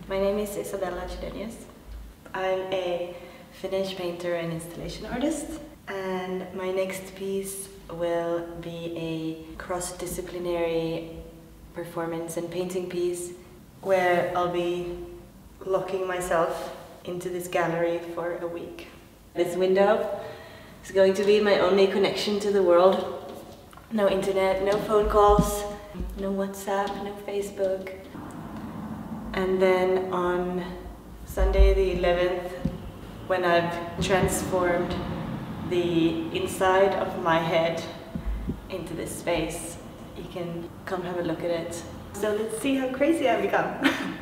My name is Isabella Chydenius. I'm a Finnish painter and installation artist, and my next piece will be a cross-disciplinary performance and painting piece where I'll be locking myself into this gallery for a week. This window is going to be my only connection to the world. No internet, no phone calls, no WhatsApp, no Facebook. And then on Sunday the 11th, when I've transformed the inside of my head into this space, you can come have a look at it. So let's see how crazy I become.